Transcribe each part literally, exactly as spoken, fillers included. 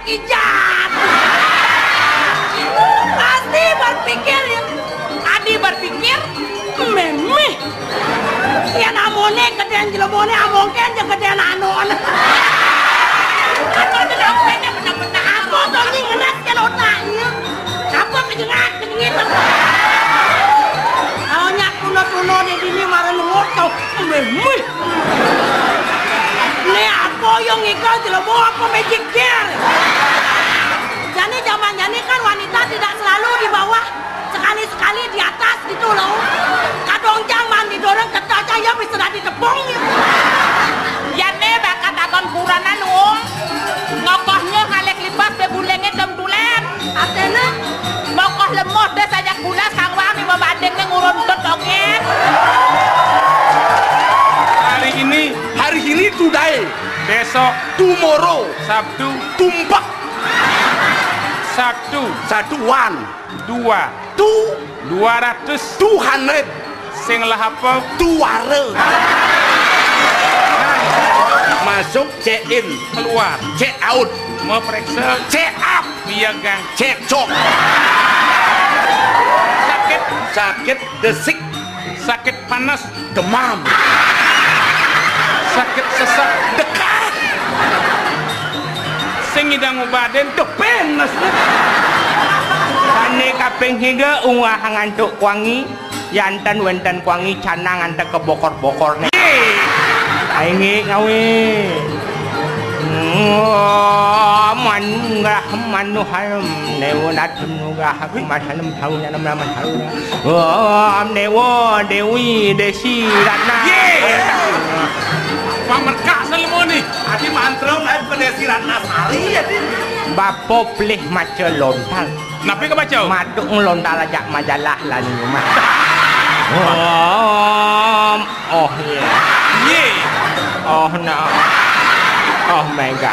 laki jahat. Pasti berpikir ya. Adi berpikir memeh. Yang amone kedean jelebone amongken jeung kedean anon. Anon teh apene bener-bener apa tuh nih ngenas kan otaknya. Apa kejengat gitu. Awalnya kuno-kuno di sini marah ngoto. Memeh. Nih apa yang ikut jelebo apa magic gear. Jadi zamannya ini kan wanita tidak selalu di bawah, sekali-sekali di atas gitu loh. Kadang jangan didorong ke caca ya bisa ditepung. Ya nih bakat akan puranan um, ngokohnya ngalek lipas bebulengnya dem tulen. Artinya ngokoh lemot deh sajak gula sangwang di babadengnya ngurun totoket. Hari ini, hari ini today, besok, tomorrow, Sabtu, tumpak, Sabtu, satu one, dua, two, dua ratus, two hundred, sing lah apa? tuare. Masuk check in, Keluar, check out, mau periksa, check up, piagang, check cok. sakit, Sakit desik, sakit panas, demam, sakit sesak, dekat, sing ngidang obaden, kepenes. Kane kaping higa ungah ngantuk kwangi, yantan wenten kwangi canang anta kebokor-bokor nih. Aingi ngawi. Manunggah manuharam newonat nunggah masalam tahun enam nama tahun. Oh dewa dewi desi ratna. pamerkak selemoni. Adi mantra lain pendesi Ratna Sari ya di. Bapo pleh maca lontal. Napi ke baca? Maduk ngelontal aja majalah lan rumah. Oh, oh iya. Ye. Oh no. Oh my god.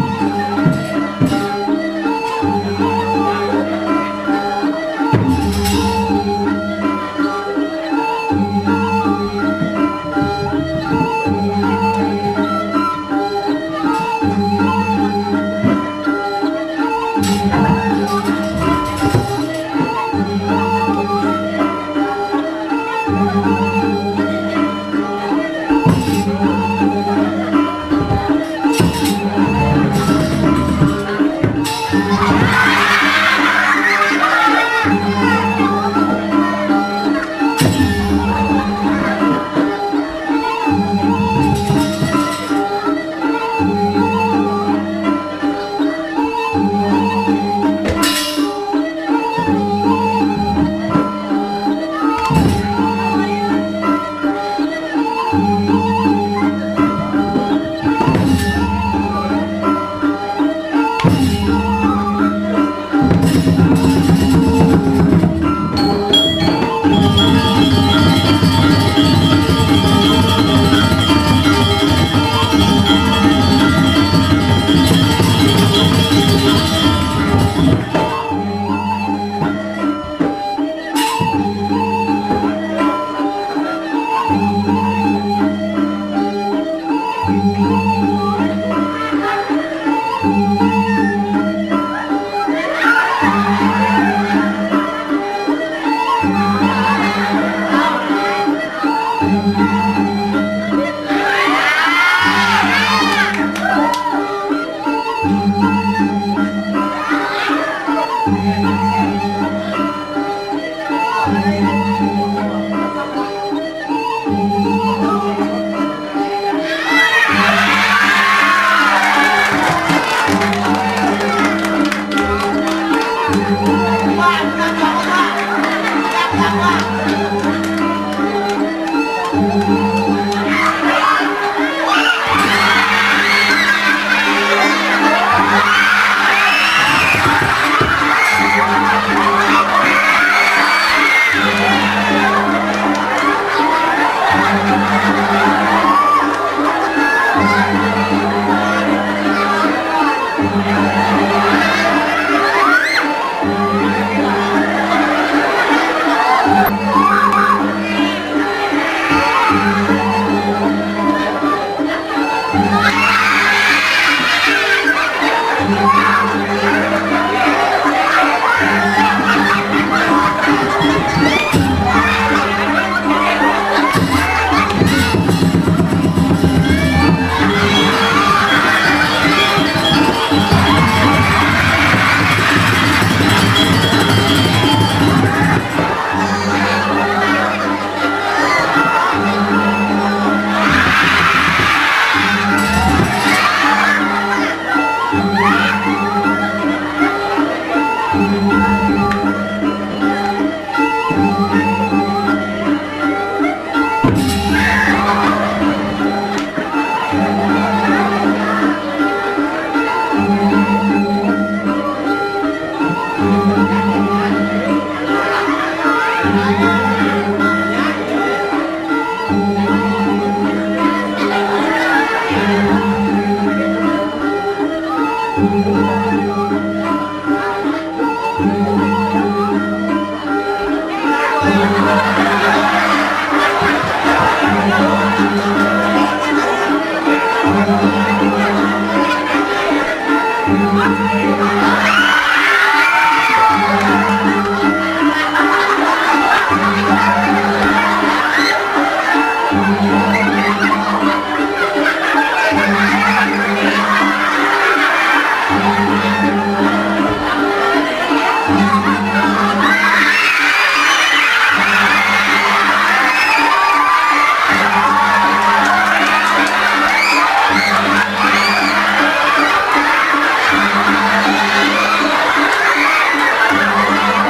Hãy subscribe cho kênh Ghiền Mì Gõ để không bỏ lỡ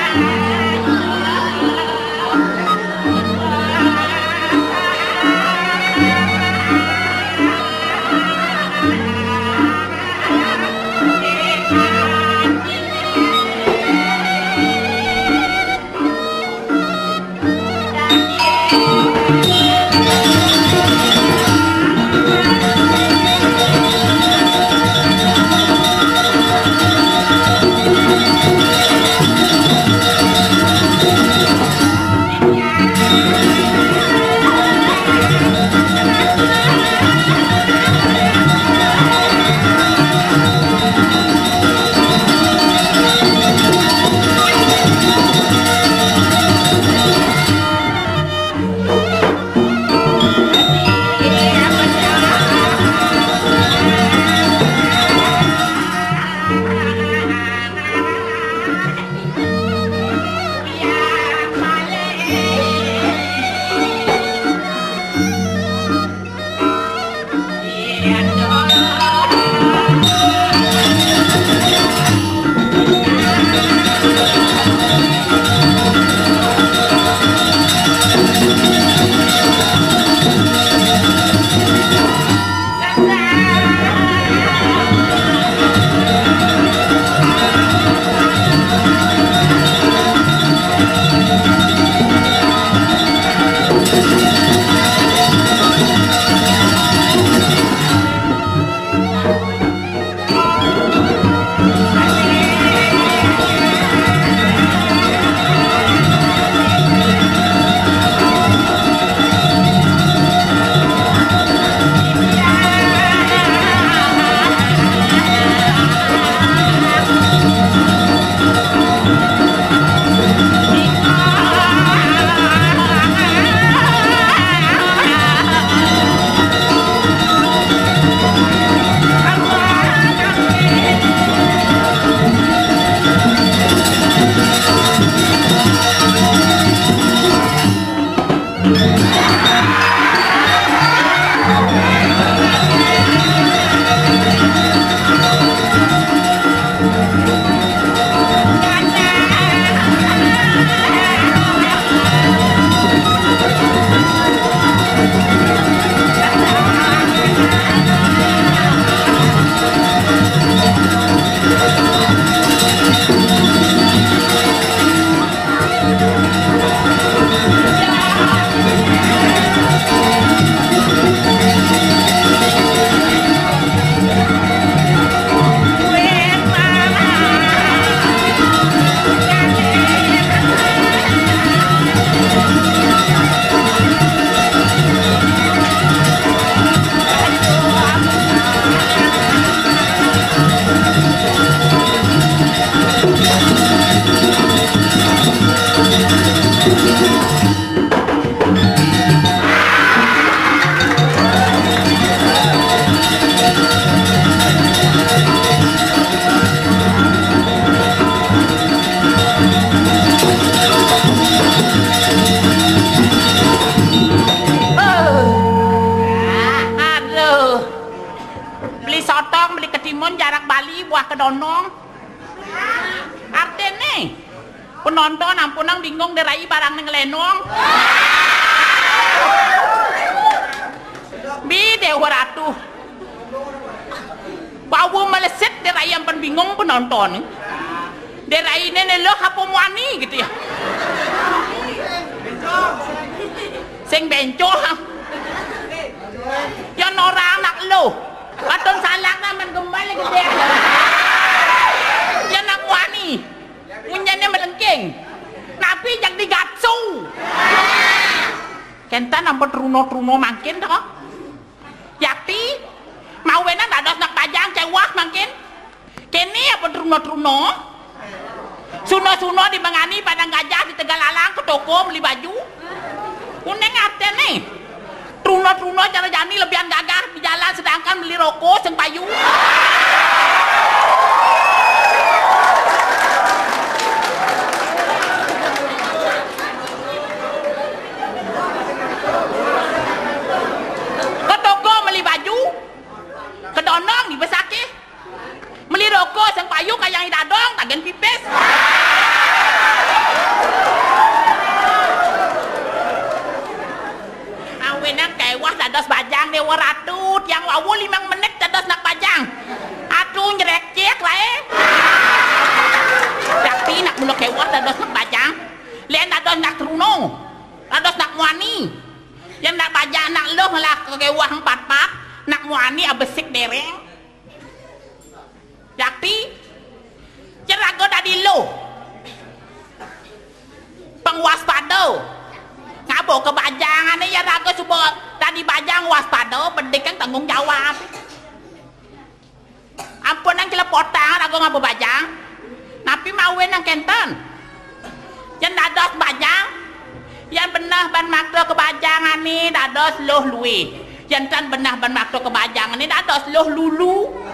Penonton ampunang bingung derai barang neng lenong. Bi dewa ratu. Bawa meleset derai yang pen bingung penonton. Derai ini lo apa muani gitu ya. Sing bencong. Yang orang nak lo. Katon salak naman kembali gede. Yang nak muani. Punyanya melengking, nabi yang digatsu. Kenta nampak truno-truno makin dah. Yakti, mau enak ada nak pajang cewah makin. Kini apa truno-truno? Suno-suno di mengani padang gajah di Tegalalang ke toko beli baju. Kuning arte nih. Truno-truno jani lebihan gagah di jalan sedangkan beli rokok seng payu. Kedonong di besake meli rokok sang payu kayak yang dadong tagen pipes dados nak bajang len dados nak truno dados nak muani yang nak bajang nak loh lah kewah empat pak nak muani abesik dereng yakti jerago tadi lo pengwaspada ngabo kebajangan ni ya rago coba tadi bajang waspada penting kan tanggung jawab ampun nang kelepotang rago ngabo bajang napi mawen nang kenten yang dados bajang yang benah ban makro kebajangan ni dados loh luwe yang tan benah ban makro kebajangan ni dados loh lulu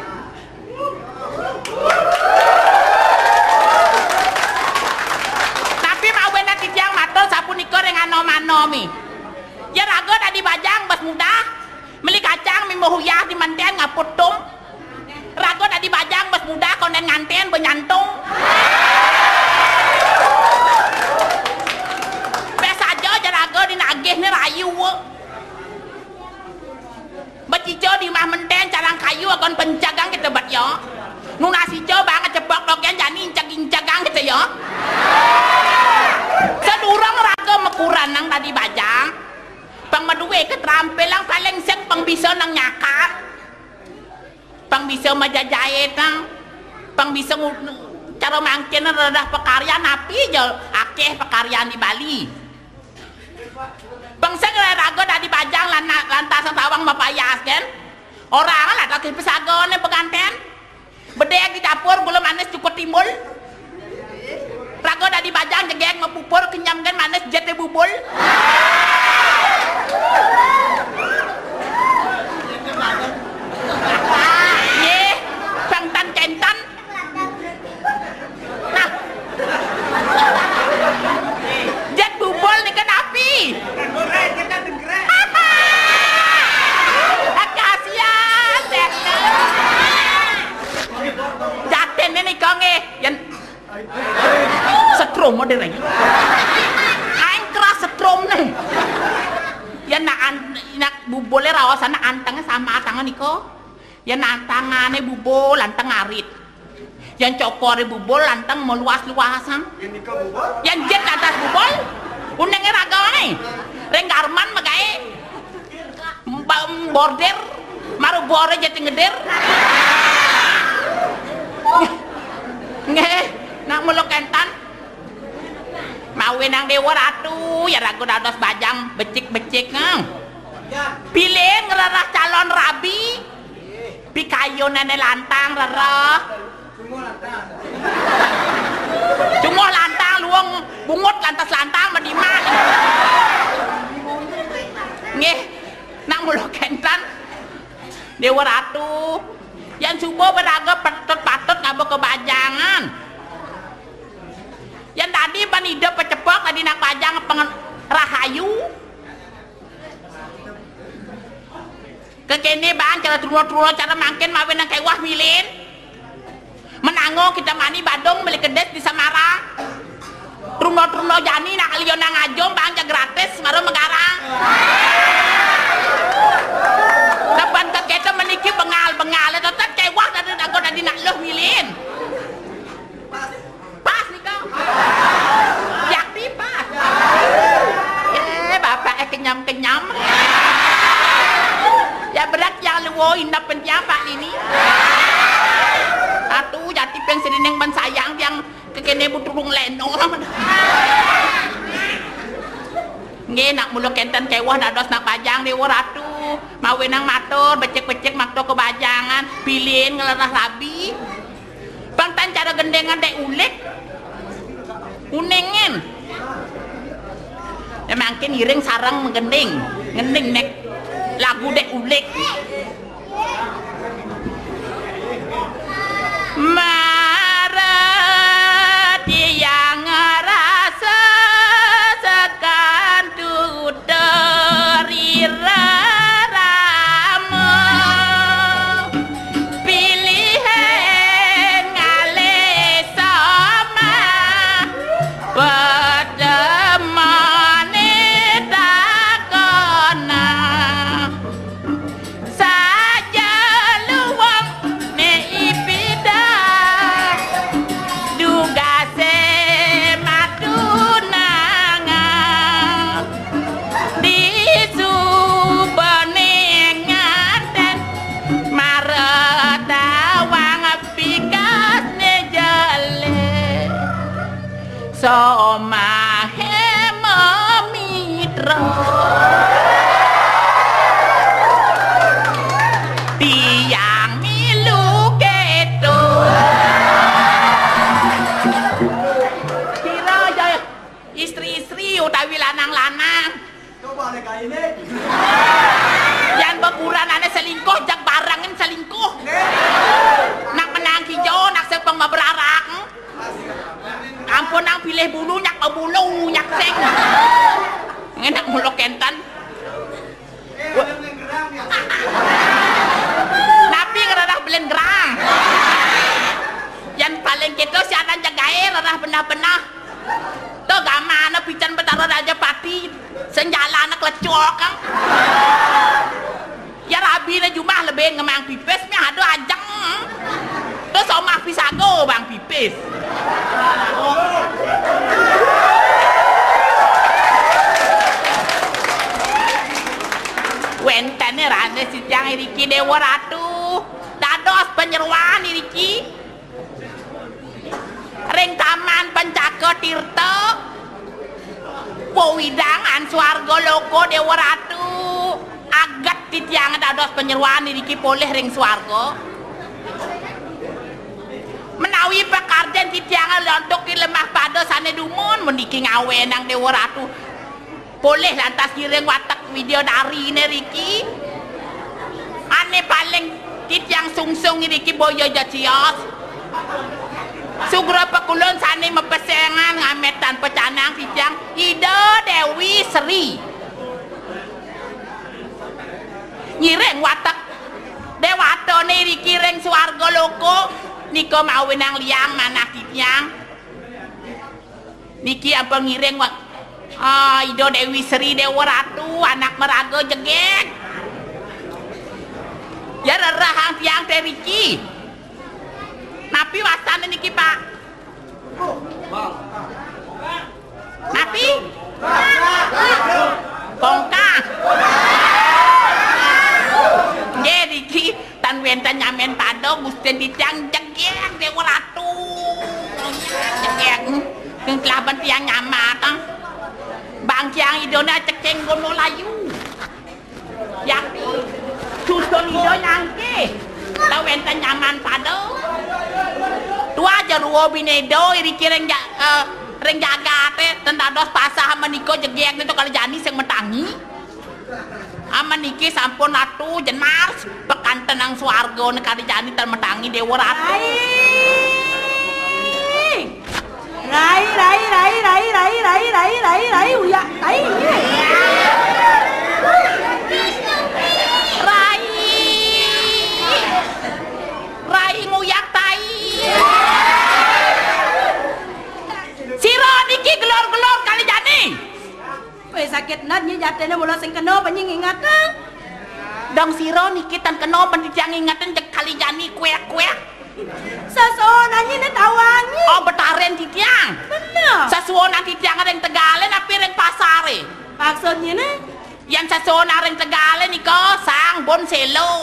tapi mawen nang kijang mato sapunika reng anom-anomi ya rago tadi bajang bas mudah meli kacang mi mohuyah di manten ngaputum rago tadi bajang bas mudah konen nganten benyantung biasa aja aja rago di nagih ni rayu becico di mah menten carang kayu akan pencagang kita bat ya nu nasi co banget cepok doken jani incag-incagang kita ya sedurang rago mekuran nang tadi bajang pang maduwe keterampilan paling seng pang bisa nang nyakat pang bisa majajait nang pang bisa cara mangkin redah pekaryan api aja akeh pekaryan di Bali pang seng rago tadi bajang lantasan tawang mapayas kan orang lah tak pesagon penganten bedek di dapur gula manis cukup timbul rago tadi bajang jegeng mepupur kenyam kan manis jete bubul ye pangtan kentan nah jet bubul ni kan api akasian jaten ni konge yan setrum ada lagi aing keras setrum nih ya nak nak bubole rawasan antangnya sama tangan niko ya antangane bubol antang arit yang cokore bubol antang meluas-luasan yang niko bubol yang jet atas bubol unenge ragane renggarman magae border maru bore jeti ngeder nge nak melok kentan mawe nang dewa ratu ya rago dados bajang becik-becik nang pilih ngerarah calon rabi pikayo nene lantang rarah cuma lantang luang bungut lantas lantang mediman ngeh nak melok kentan dewa ratu yang subuh beraga patut-patut ngabo kebajangan yang tadi panida pecepok tadi nak bajang pengen rahayu kekene bang cara truno-truno cara mangkin mawen nang kewah milin menango kita mani badong beli kedes di Samarang truno-truno jani nak liyo nang ajong bang gratis baru megarang depan kekete meniki bengal-bengal tetap kewah tadi aku tadi nak loh milin pas nih kau yakti pas eh bapak eh kenyam-kenyam ya berat yang luwo indah penjabat ini atuh jati peng sedineng ban sayang yang kekene buturung leno nge nak mulu kenten kewah dados nak bajang dewa ratu mawe nang matur becek-becek makto kebajangan pilih ngelerah rabi bangtan cara gendengan dek ulek unengen ya mungkin iring sarang menggending ngending nek lagu dek ulek maret yang rasa sekandu dari rama pilihan ngale sama pedemane takona saja luang ne ipida omahe memitra tiang milu keto kira aja istri-istri utawi lanang-lanang Coba deh kayak ini. yang berkurang ada selingkuh jak barangin selingkuh nak menang hijau nak sepeng berarak ampun nang pilih bulu nyak bulu nyak seng enak mulu kentan napi ngerarah belen gerang yang paling gitu si anak jagae rarah benar-benar tuh gak mana pican betara raja pati senjala anak lecok kan ya rabi na jumah lebih ngemang pipis mi ada ajang terus omah pisago bang pipis wentane rane si tiang iriki dewa ratu dados penyeruan iriki ring taman pencako tirta powidangan swarga loko dewa ratu agat titiang dados penyeruan iriki poleh ring swarga menawi pekarjan titiang lontok di lemah pada sane dumun meniki ngawe nang dewa ratu boleh lantas kiring watak video dari ini Riki ane paling titiang sungsung Riki boyo jacios sugro pekulun sane mepesengan ngametan pecanang titiang ide Dewi Sri nyireng watak dewato nih Riki ring swarga loko niko mau nang liang mana titiang niki apa ngireng wak ah ido Dewi Sri Dewa Ratu anak merago jegek ya rerahang tiang teriki napi wasan niki pak napi bongkang jadi ki tan wenta nyamen pado gusten ditiang jegek Dewa Ratu jegek yang kelaban tiang nyamat bang kiang idona cekeng gono layu yakti susun ido nyangke tawenta nyaman pado tua aja ruo binedo iri kireng ja, uh, reng jaga teh tendados pasah meniko jegek itu kalau jani sing metangi amaniki sampun ratu jenar pekan tenang swarga nekali jani termetangi Dewa Ratu Rai, rai, rai, rai, rai, rai, rai, rai, rai, uya, rai, rai, rai nguyak tai, siro niki gelor-gelor kali jani, weh sakit natnya jatenya bola sing kena penting ingatan, dong siro niki tan kena pendidikan ingatan jek kali jani kuek-kuek. Sasonanya ini tawangi. Oh betaren titiang. Bener. Sasuona titiang ada yang tegale tapi reng pasare. Maksudnya nih? Yang sasuona reng tegale nih kok sang bon selo.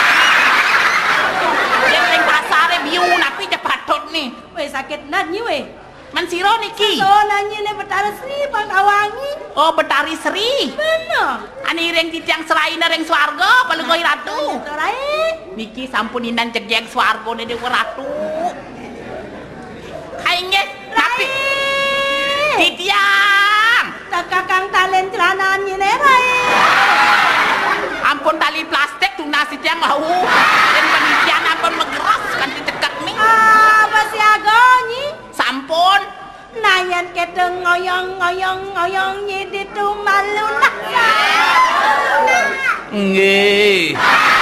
Yang reng pasare biu tapi cepatot nih. Weh sakit natnya weh. Mansiro niki. Sasonanya ini betara Sri bang tawangi. Oh betari Sri. Bener. Ani reng titiang serai reng swarga palungoi ratu. Serai. Niki sampuninan cegek swarga ne Dewa Ratu. Ainge tapi titiang tak kakang talen celananya nih rai. ampun tali plastik tunas titiang mau dan penitian ampun megeras kan dicekak nih Apa sih agonyi? sampun Nayan keteng ngoyong ngoyong ngoyong nyidi tuh malu nak. nggih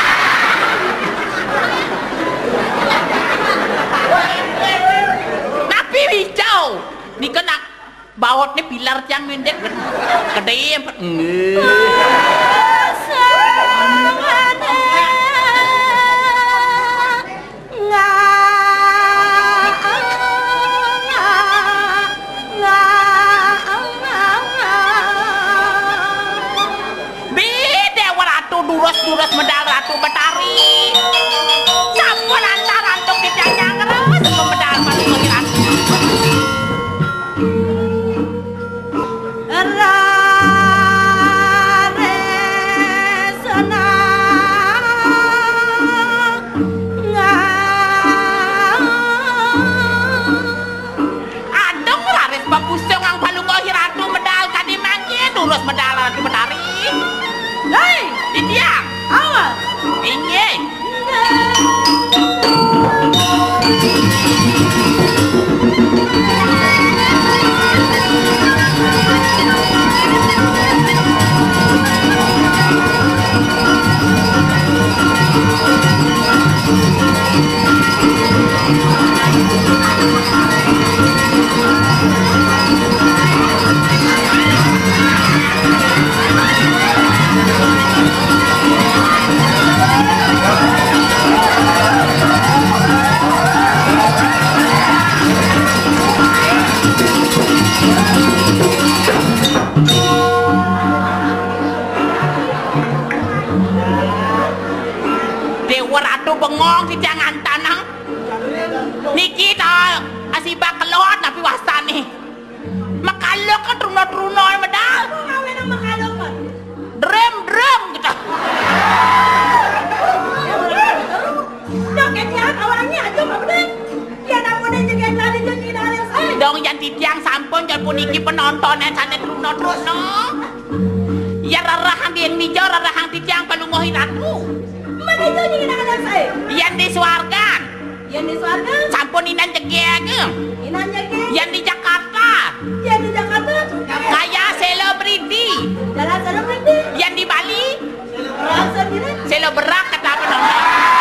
napi hijau nih kena bawot nih pilar tiang mendek gede nggih Duras medal ratu betari sampun antar antuk di tiang nyangres medal malu ratu Dewa Ratu bengong di jangan tanang. Niki ta asibak kelot tapi wasane. Makalok kan truno-truno medal. Ngawen nang makalok kan. Drem-drem gitu. Dong ketiak awalnya aja Pak Bedeng. Ya namanya juga lari jadi nari saya. Dong yang titiang sampun jan puniki penonton yang sane truno-truno. Ya rarahang di mijo rarahang titiang palungohi ratu. Mana jadi nari saya? Yang di swarga. Yang di Swarga, Sampun inan jegeg. Inan Jege, Yang di Jakarta. yang di Jakarta, Kayak selebriti. jalan selebriti, Yang di Bali. orang sendiri. Selebrak kata penonton.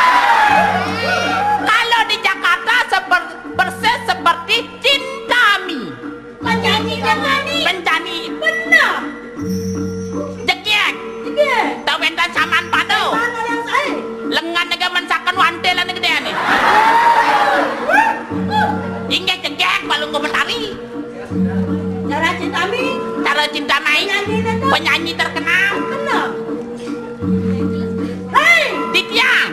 Kalau di Jakarta seper, persis seperti Cintami. Penyanyi penyanyi, Bencani. benar. Jegeg. Jege, Tawentan saman pado. mana yang saya? Lengan naga mensakan wantelan gede ane. Ingat jegeg balung komentari. Cara cinta mi, Cara cinta main penyanyi itu penyanyi terkenal. benar. Hei, Ditiang.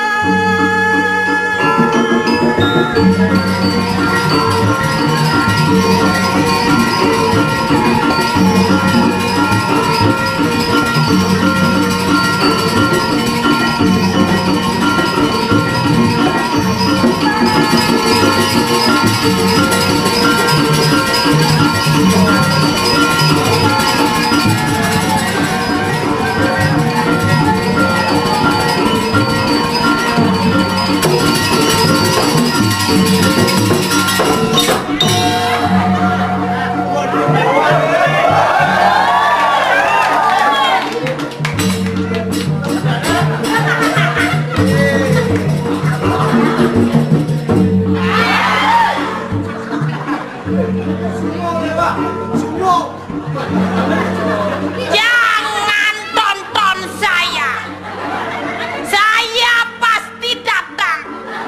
Jangan tonton saya. Saya pasti datang.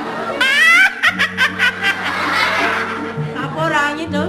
Apa orangnya itu?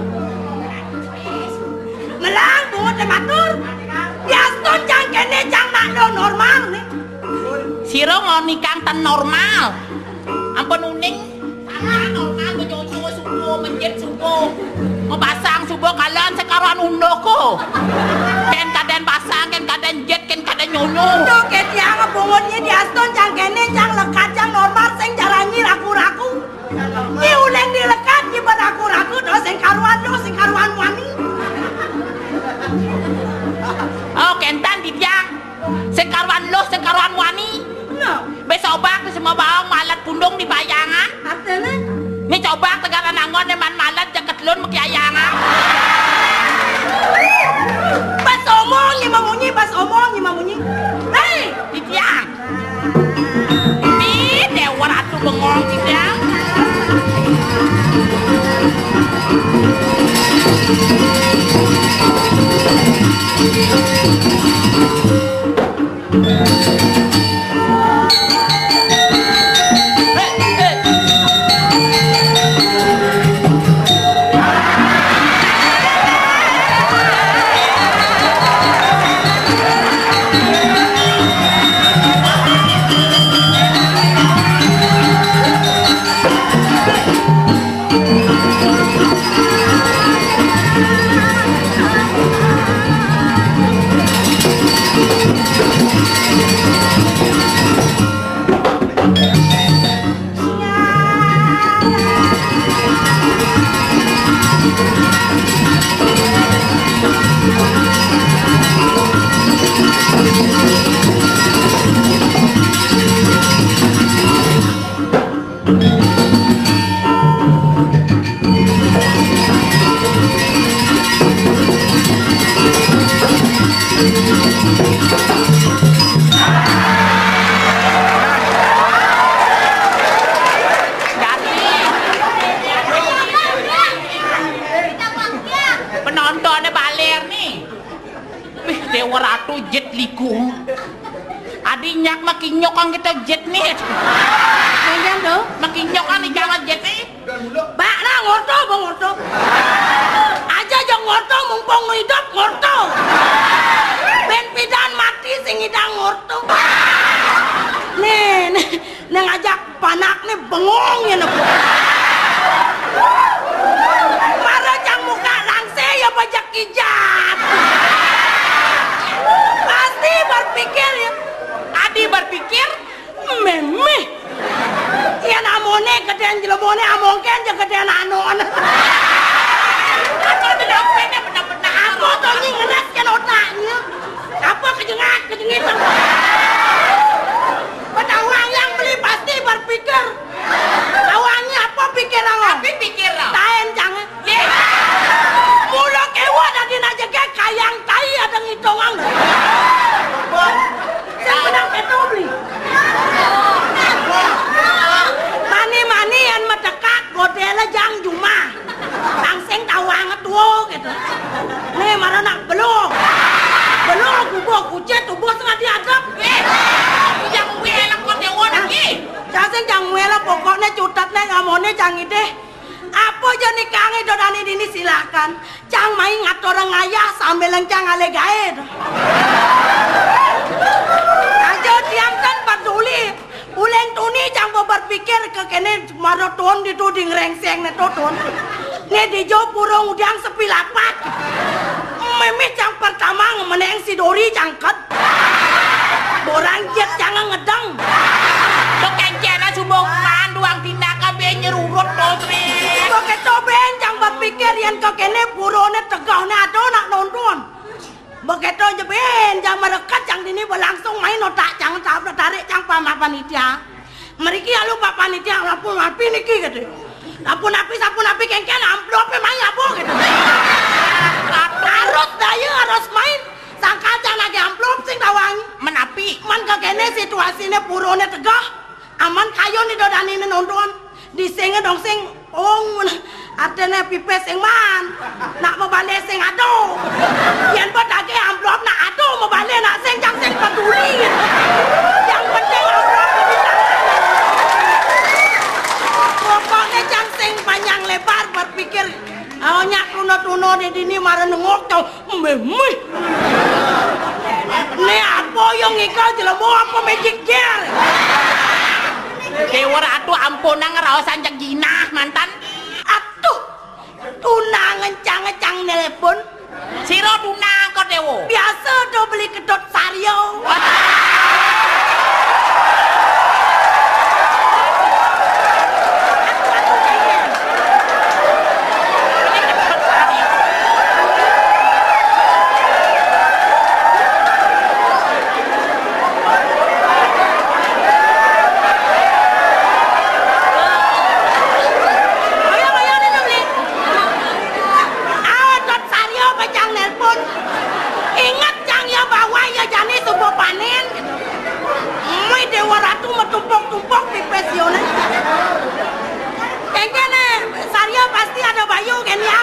Melang bunga tematur. Ya sto jang kene jang makno normal nih. Siro mau nikah tan normal. Ampun uning. Tangan normal menyoso subuh menjet subuh. Mau pasang subuh kalian sekarang undoko. Ken kaden pasang, ken kaden jet, ken kaden nyonyo. Tuh ketiang bungonya di aston jang kene jang lekat jang normal sing jalannya raku-raku. Ni uleng di lekat di beraku-raku do sing karuan do sing karuan wani. Oh kentan di tiang. Sekarwan lo, sekarwan wani. No, Besok bak semua bawang malat pundung di bayangan. artinya Ini coba tegaran angon neman malat jaket lun mekiayangan. pas omong ni mamunyi, pas omong ni mamunyi. Hei, Di tiang. Ini dewa ratu bengong di tiang. Hei, hei. Penontonnya baler nih. Wih, Dewa Ratu jet liku. Adinyak makin nyokang kita jet nih. kalian tuh. Makin nyokan nih jangan jet nih. Bak lah ngorto, bang ngorto. Aja jong ngorto mumpung nu hidup ngorto. Ben pidan mati sing idang ngorto. Nih, nih, nih ngajak panak nih bengong ya nih. Marah jang muka langse ya bajak kijat. Pasti berpikir ya. Adi berpikir memeh. Ya namone kedean jelebone amongken je kedean anon. apa tidak pene benar-benar Apa tuh nih ngenes kan otaknya? Apa kejengak kejengit? Petawang yang beli pasti berpikir. Tawangnya apa pikir awak? tapi pikir lah Taen jangan. ye Mula kewa dari najega kayang kai ada ngitongan. Saya menang itu beli. Mani-mani yang medekak godela jang juma. Tangseng tawang tuh gitu. Nih mana nak belum. Belum gubuk kucet tubuh setengah diadap. eh yang wela kok dewa lagi Jangan jangan wela pokoknya cutatnya ngamone jangan deh. Apa jadi kangen dodani dini silakan. Cang main ngatur orang ayah sambil lencang ale gaet. Aja tiang kan peduli. Uleng tuni cang mau berpikir ke kene maraton di tuding rengseng ne toton. Ne di jo purung udang sepi lapak. Meme cang pertama meneng si Dori cangket. Borang jet jangan ngedang. lo kencana subong panduang tindak kabe nyerurut totri Pakai toben cang berpikir yang ke kene purone tegah ne ado nak nonton. Begitu aja ben jang merekat cang dini berlangsung main otak cang tabrak tarik cang pama panitia. Meriki alu pak panitia lapun api niki gitu. Lapun api sapun api kengken amplopnya main apa gitu. Harus daya harus main. Sangka cang lagi amplop sing tawang. menapi Man ke kene situasinya purone tegah. Aman kayo ni dodani ni nonton. Disenge dong sing oh artinya pipes sing man. Nak mau balik sing ado. Yang pedage amplop nak ado mau balik nak sing jang sing peduli. Yang penting amplop di tangan. Pokoknya jang sing panjang lebar berpikir. Awalnya tuno-tuno di dini marah nengok tau. Memeh. Ini apa yang ngikau jelemu apa magic gear? dewa ratu ampunang ngerawasan jak jinah mantan Atuh, tunang ngecang-ngecang telepon. siro dunang kok dewo Biasa do beli kedot sario. Ayo-ayo ni do beli. Awak dot sario bacang telepon. Ingat jang ya bawa ya jani subuh panen. Mai dewa ratu metumpuk-tumpuk pipes yone. Kengkene sario pasti ada bayu kan ya.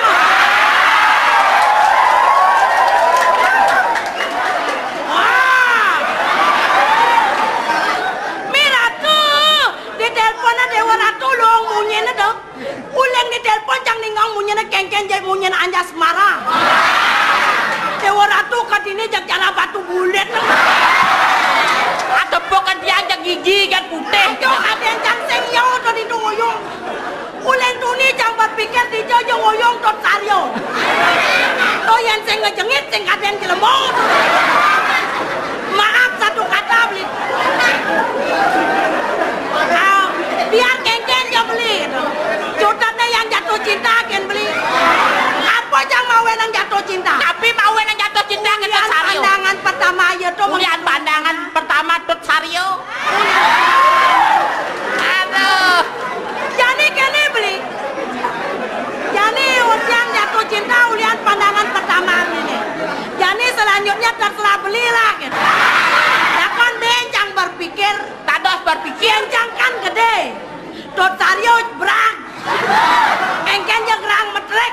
Wah. Mi ratu di teleponnya dewa ratu long munyene dong. Uleng di telepon jang ningang munyene kengken jai munyene anjas marah. Dewa ratu katini jak jala batu bulet. ada pokan dia jak gigi kan putih Ayo ada jang seng yau to di ngoyong. Uleng tuni jang berpikir di jojo ngoyong tot sario. To yang seng ngejengit seng kaden jelemot. Maaf satu kata beli. Ah, biar kengken jo beli. Cutatnya yang jatuh cinta kan beli. Apa jang mau yang jatuh cinta? tapi mau yang jatuh cinta ke Ulian sario pandangan pertama ya to. ulian pandangan pertama tut sario aduh Jadi kene beli. Jadi ulian jatuh cinta ulian pandangan pertama ini. Jadi selanjutnya terserah beli lah gitu. Ya kan bencang berpikir. tados berpikir Bencang kan gede. Dot sario berang. Kengken je gerang metrek.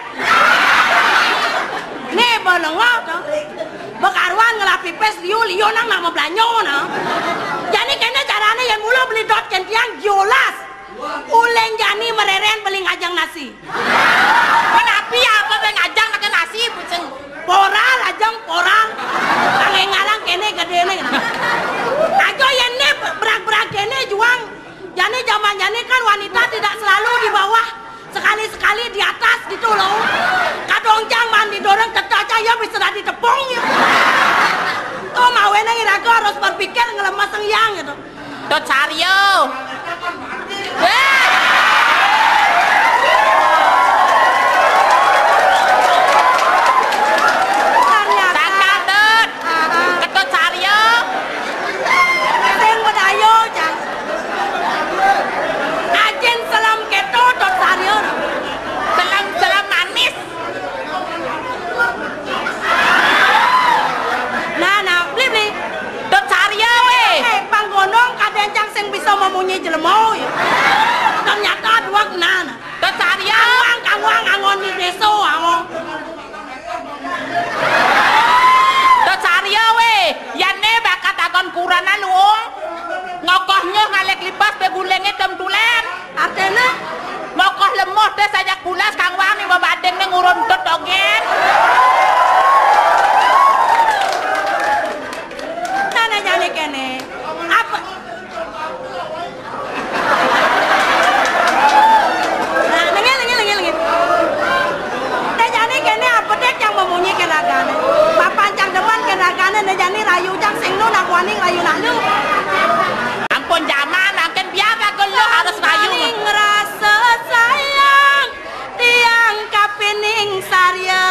Nih belengok tuh. Bekaruan ngelapi pes liu liu nang nak mau belanyo nah. Jadi kene caranya yang mula beli dot kentiang jolas. Uleng jani mereren beli ngajang nasi. Kenapa ya apa be ngajang nak nasi buceng. Poral ajang poral. Kange ngalang kene gedene. Ajo yen ne berak-berak kene juang. Jani zaman jani kan wanita tidak selalu di bawah. Sekali-sekali di atas gitu loh. Kadongjang mandi dorong kecaca ya bisa dah ditepung ya. Tuh mau nang irago harus berpikir ngelemas yang gitu. Dot Saryo. Eh. Sakadet. Ketot Saryo. Sing bedayo jang. Ajen selam keto dot Saryo. Selam-selam manis. Nah, nah, beli beli. Dot Saryo we. Eh, panggonong kadencang sing bisa memunyi jelemo. Ternyata dua kenana. Dot Saryo. Kangwang, kangwang, angon di deso, angon. Dot Saryo we. Yane bakat akon kurana luung. Ngokohnya ngalek lipas begulenge tem tulen. Artinya, Ngokoh lemoh deh sajak bulas kang wangi babadeng ning urun dot dogen. nana jane kene. Apa? Nah, lengit, lengit, lengit, lengit. Nah, jane kene apa dek yang memunyi kenagane. Papancang depan kenagane, nah jane rayu jang sing nu nak wani rayu nak lu. Ampun zaman akan biasa geluh harus rayu. Paling ngerasa sayang tiang kapining sarya.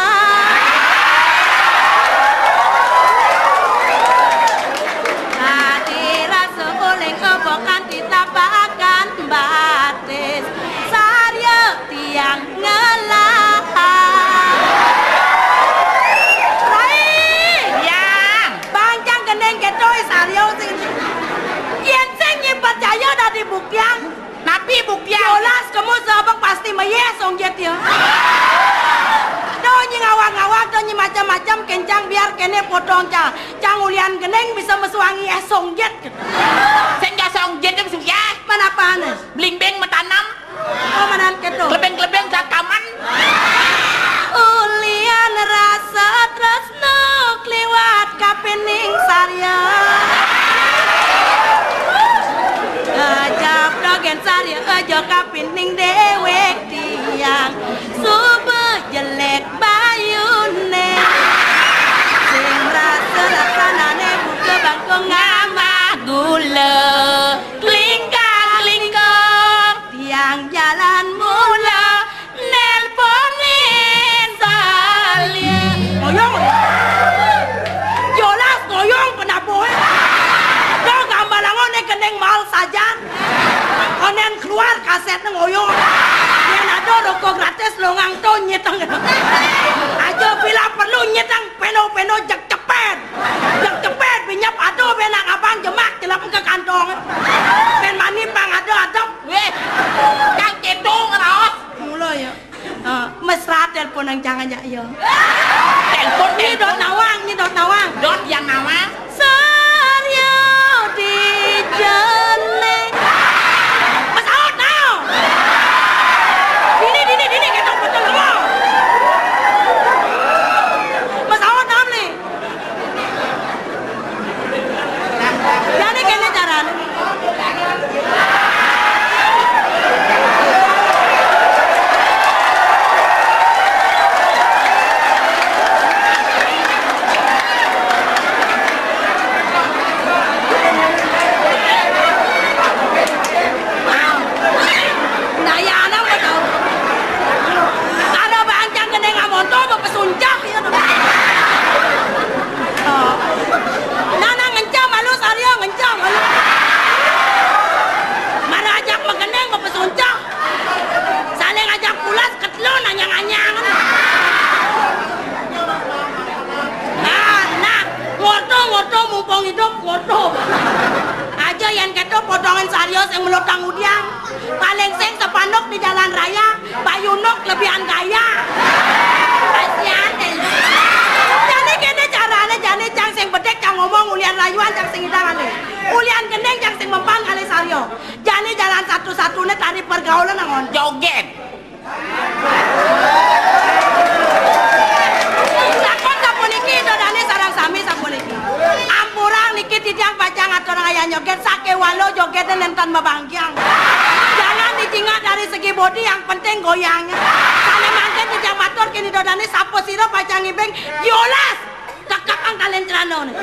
Hati rasa oleng kebokan ditapakan batis sarya tiang ngelah. Rai, Yang. banjang gendeng ketoi sarya sing yen sing percaya dari buktian. Napi bukti Yolas kamu sabak pasti mayes ong jet ya. Donyi ngawang-ngawang donyi macam-macam kencang biar kene potong cang. Cang ulian geneng bisa mesuangi esong jet. sing jasong jedem suya. Mana panas? Bling-bling metanam. Oh manan keto. Klebeng-klebeng sakaman. Ulian rasa tresno kliwat kapening sarya. Ajab dogen sarya aja kapining dewek tiang. Sube jelek bayune. Sing rasa laksanane buka bangkong ngamah Gula. Klingkang-klingkang. tiang jalan mula nelponin salya. Ngoyong. Jolas ngoyong penapoe. Do gambalangon ne kendeng mal saja. Onen keluar kaset ngoyong. Yen ada rokok gratis longang to nyetang. Aja bila perlu nyetang peno-peno jak cepet. Jak cepet binyap ado benang abang jemak jelap ke kantong. Ben mani pang ado adap. Weh. Kang cetung raos. Mulai ya. Uh, mesra telepon yang jangan ya yo. Telepon Ini dot telepon. nawang, ini dot nawang. Dot yang nama. Sarya di jene. Mas out now. Dini dini dini kita betul lo. Mas out now nih. Jadi kene jaran. yang melotang udian paling sing sepanok di jalan raya Pak Yunuk lebihan gaya kasihan deh jadi gini caranya jadi cang sing bedek cang ngomong ulian rayuan cang sing hidangan deh ulian gendeng cang sing mempang kali Saryo jadi jalan satu-satunya tari yang joget sake walau jogetnya nentan mabangkyang. Jangan dicingat dari segi body, yang penting goyangnya. Sana mangken di jamator kini dodane sapo siro pacang ibeng diolas. Cakapang kalian celana nih.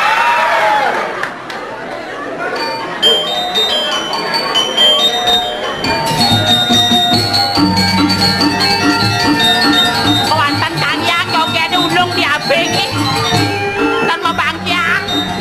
Kawantan tangyang jogetnya ulung di abeng tan mabangkyang.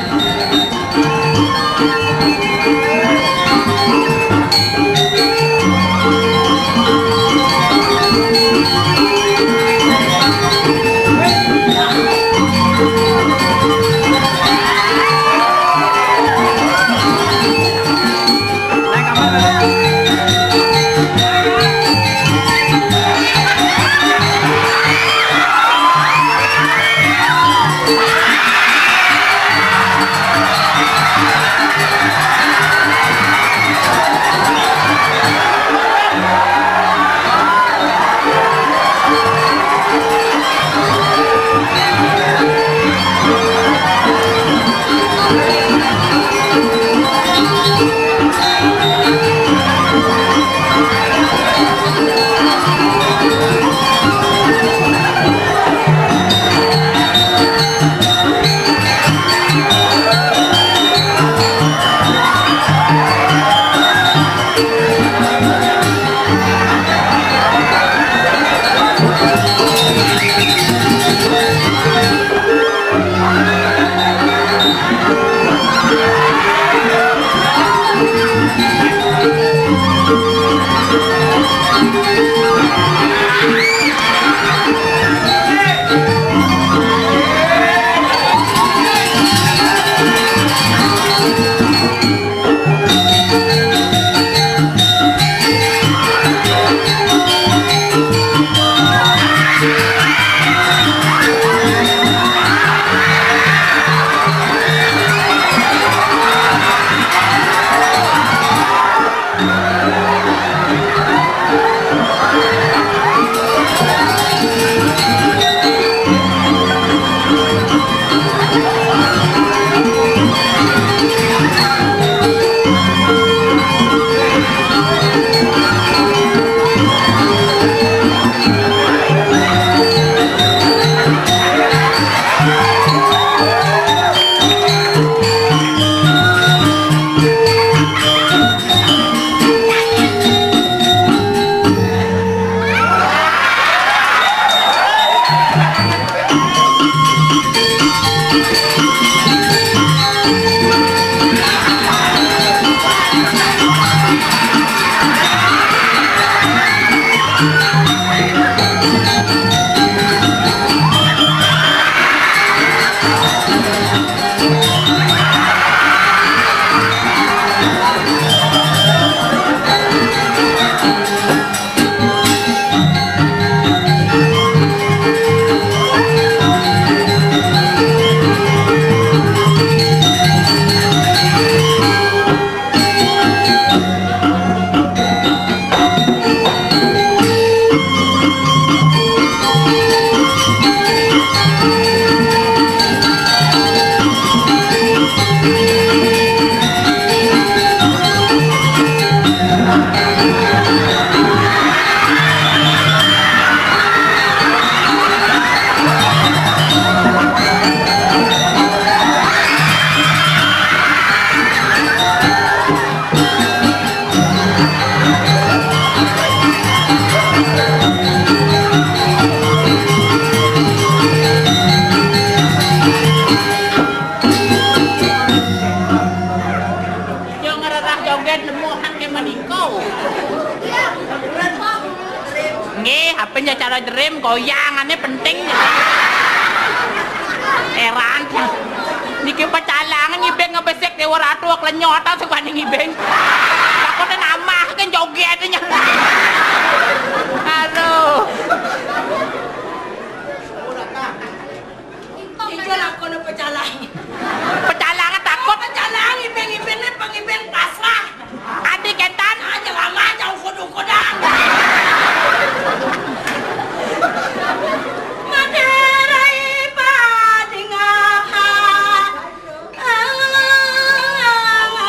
Cara dream goyangannya penting. Heran. Niki pacalangan ngibeng ngebesek dewa ratu klenyota sebanding ngibeng. Takutnya nama kan jogetnya. Aduh. Itu lah kono pecalang. Pecalangan takut. Pecalang ngibeng-ngibengnya pengibeng pasrah. Adik kentan aja lama jauh kodok-kodang. Maderai padingah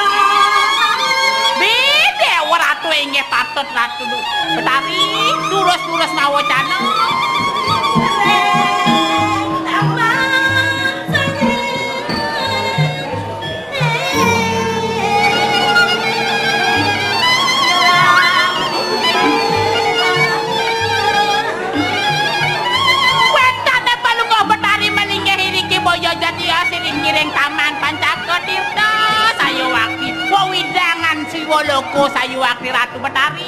kiring taman Pancakodirta sayu wakti wewidangan Siwoloko sayu wakti Ratu Betari.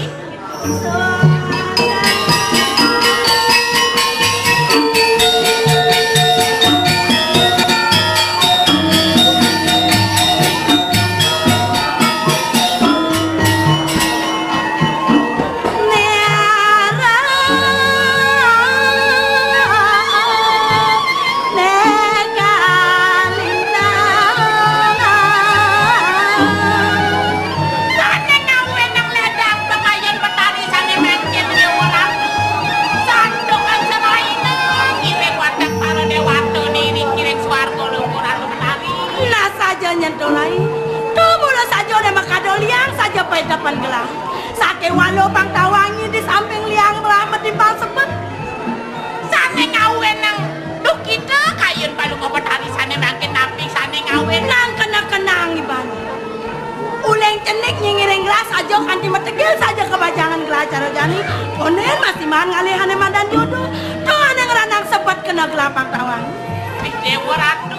Nyentolai, tu mula saja ne makado liang saja pai depan gelang. Sake walo pang tawangi di samping liang ramet di pal sepet. Sane ngawen nang duh kita kayun palu ngobat hari sane makin napi sane ngawen Nang kena kenang iban. Uleng cenik nyingiring gelas saja kanti metegil saja kebajangan gelas cara jani. Ponen masih man ngalihane madan jodoh. Tu ane ngeranang sepet kena gelapang tawangi. Wis dewa ratu.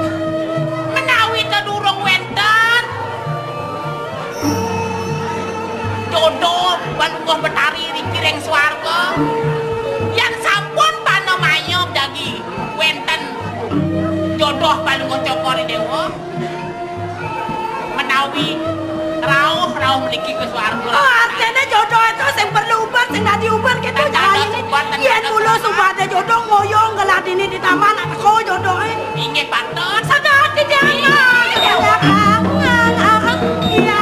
Kita durung wendan jodoh balunggoh Betari rikiring swarga yang sampun panomayom dagi wenten jodoh balunggoh Cokori Dewa menawi rauh rauh meliki ke swarga. Oh, artinya jodoh itu yang perlu ubar sing dadi ubar gitu jangan ini yen mulu subade jodoh ngoyong geladini di taman aku jodoh inggih panten sagati jangan iya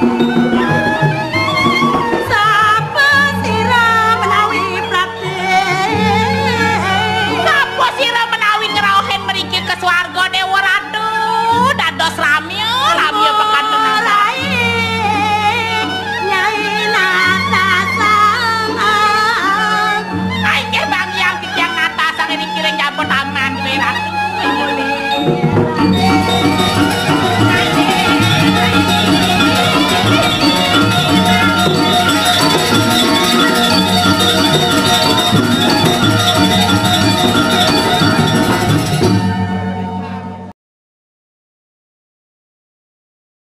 sapa sira menawi praktek sapa sira menawi ngerawhen mriki ke swarga Dewa Ratu dados ramya ramya pekantenan lain nyai natasang ai ke bang yang tiang natasang dikiring jabut taman Dewa Ratu.